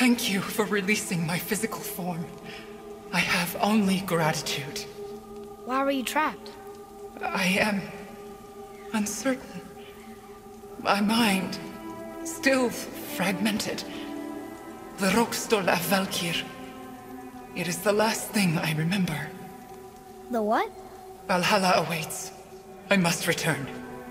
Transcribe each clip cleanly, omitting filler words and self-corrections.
thank you for releasing my physical form. I have only gratitude. Why were you trapped? I am uncertain. My mind, still fragmented. The Rokstol af Valkyr. It is the last thing I remember. The what? Valhalla awaits. I must return.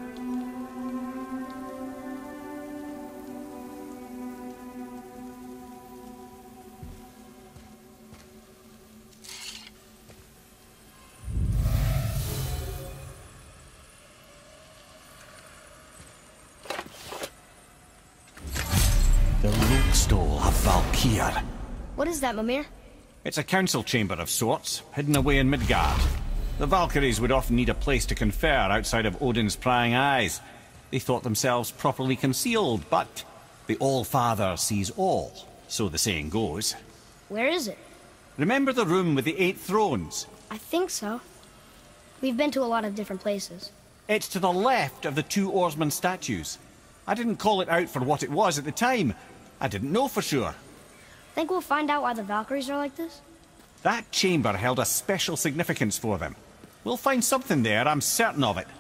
The Rokstol of Valkyr. What is that, Mimir? It's a council chamber of sorts, hidden away in Midgard. The Valkyries would often need a place to confer outside of Odin's prying eyes. They thought themselves properly concealed, but the All-Father sees all, so the saying goes. Where is it? Remember the room with the 8 thrones? I think so. We've been to a lot of different places. It's to the left of the 2 oarsman statues. I didn't call it out for what it was at the time. I didn't know for sure. Think we'll find out why the Valkyries are like this? That chamber held a special significance for them. We'll find something there, I'm certain of it.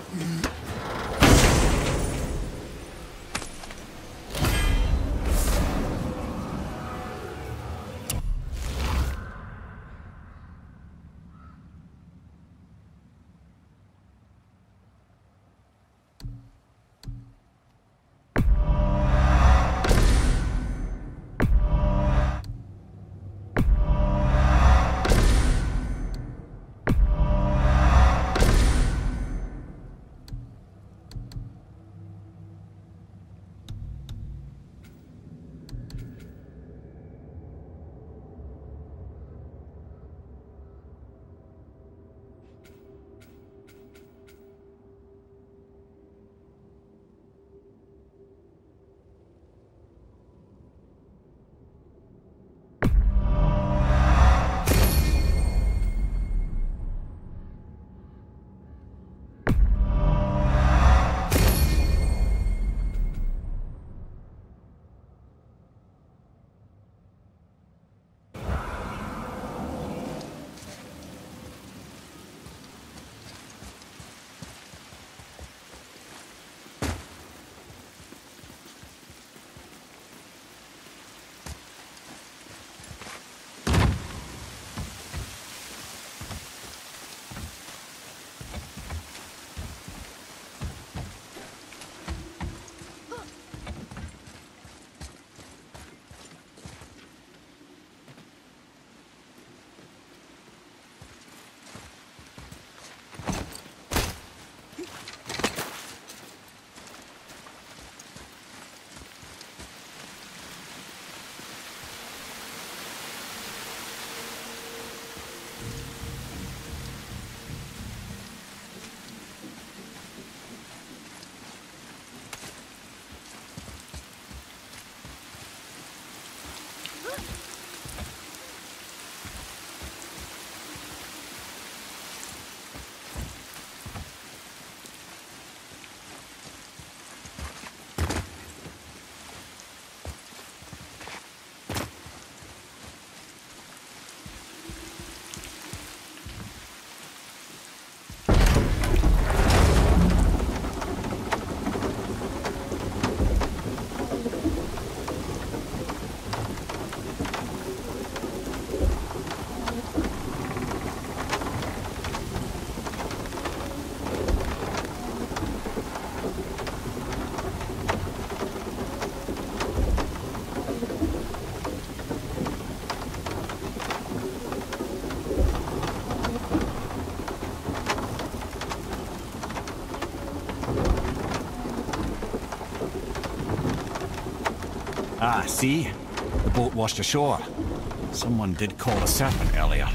Ah, see? The boat washed ashore. Someone did call a serpent earlier.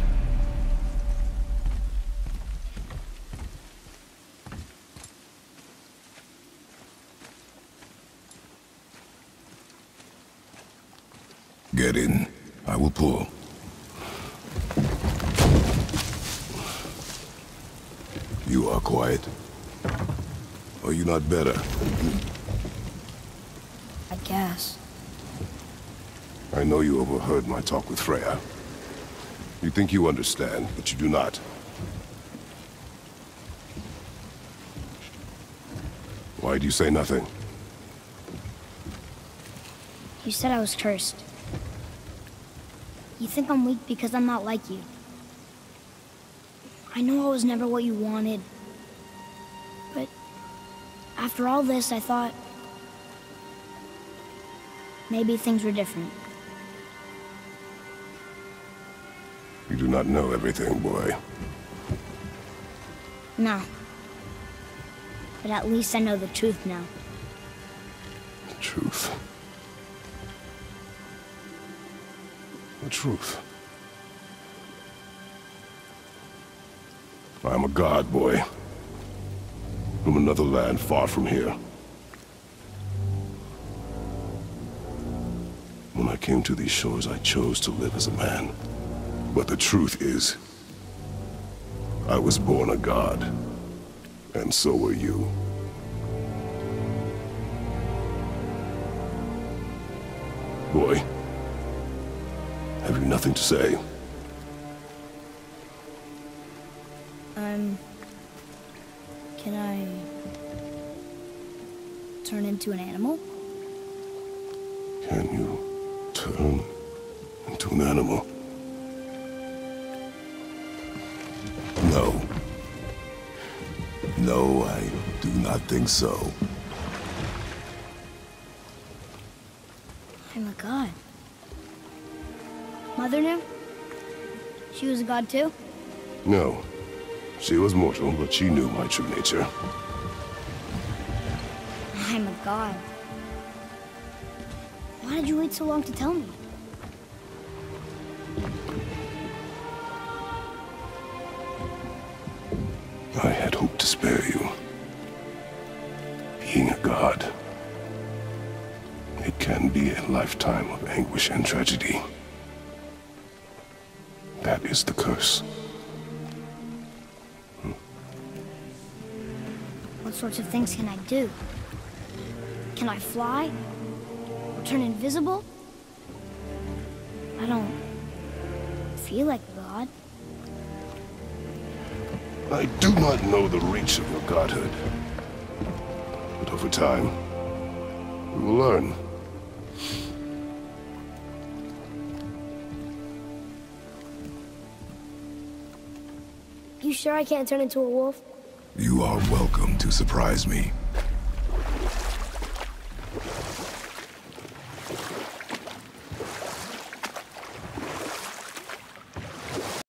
Get in. I will pull. You are quiet. Are you not better? I guess. I know you overheard my talk with Freya. You think you understand, but you do not. Why do you say nothing? You said I was cursed. You think I'm weak because I'm not like you. I know I was never what you wanted. But after all this, I thought maybe things were different. You do not know everything, boy. No. But at least I know the truth now. The truth. The truth. I am a god, boy. From another land far from here. When I came to these shores, I chose to live as a man. But the truth is, I was born a god. And so were you. Boy, have you nothing to say? Can I turn into an animal? Can you turn into an animal? No. No, I do not think so. I'm a god. Mother knew? She was a god too? No. She was mortal, but she knew my true nature. I'm a god. Why did you wait so long to tell me? I had hoped to spare you. Being a god, it can be a lifetime of anguish and tragedy. That is the curse. What sorts of things can I do? Can I fly? Or turn invisible? I don't feel like a god. I do not know the reach of your godhood. But over time, we will learn. You sure I can't turn into a wolf? You are welcome to surprise me.